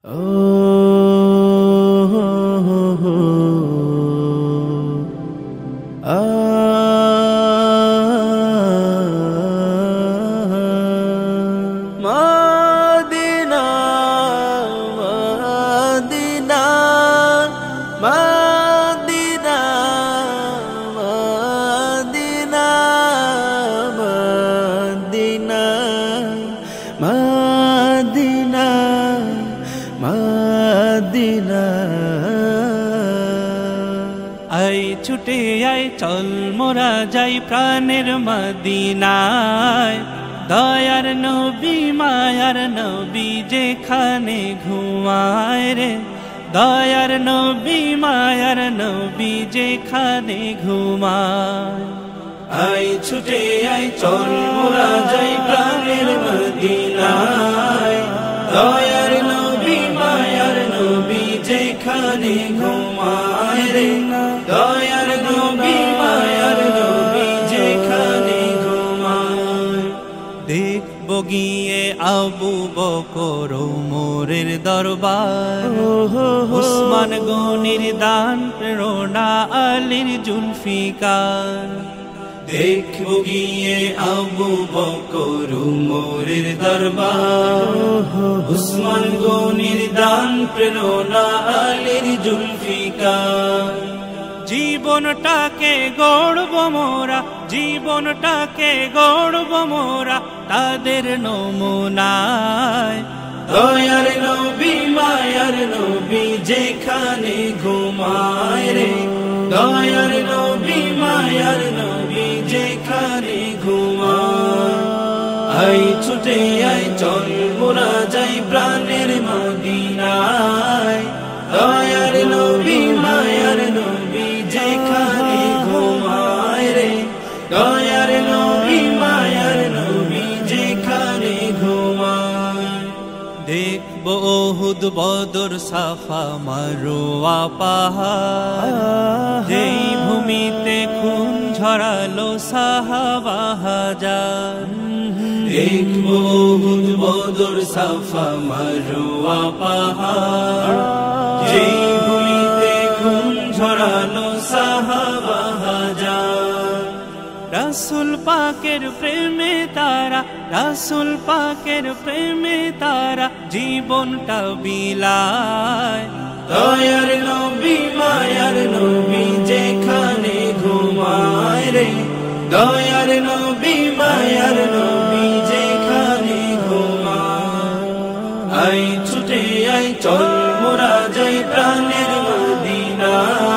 Medina Medina Medina Medina Medina Medina আই ছুটে আয় চল মোরা যাই প্রাণের মদিনায় দয়ার নবী মায়ার নবী যেখানে ঘুমায় রে দয়ার নবী মায়ার নবী যেখানে ঘুমায় আই ছুটে আয় চল মোরা যাই প্রাণের মদিনায় দয়ার নবী মায়ার নবী যেখানে ঘুমায় রে দয়ার নবী মায়ার নবী যেখানে ঘুমায় দেখব গিয়ে আবু বকর ওমরের দরবার উসমান গনির দান প্রেরণা আলীর জুলফিকার দেখব গিয়ে আবু বকর ওমরের দরবার উসমান গনির দান প্রেরণা আলীর জুলফিকার জীবনটাকে গড়ব মোরা জীবনটাকে গড়ব মোরা তাদের নমুনায় দয়ার নবী মায়ার নবী যেখানে ঘুমায় রে দয়ার নবী মায়ার নবী যেখানে ঘুমায় আই ছুটে আয় চল মোরা যাই প্রাণের মদিনায় দয়ার নবী মায়ার নবী যেখানে ঘুমায় রে দয়ার নবী মায়ার নবী যেখানে ঘুমায় দেখব ওহুদ বদর সাফা মারওয়া পাহাড় যেই ভূমিতে খুন ঝরালো সাহাবা হাজার দেখব ওহুদ বদর সাফা মারওয়া পাহাড় যেই ভূমিতে খুন ঝরালো সাহাবা হাজার রাসূল পাকের প্রেমে তারা রাসূল পাকের প্রেমে তারা জীবনটা বিলায় দয়ার নবী মায়ার নবী যেখানে ঘুমায় রে দয়ার নবী মায়ার নবী যেখানে ঘুমায় আই ছুটে আই চল মোরা যাই প্রাণের মদিনা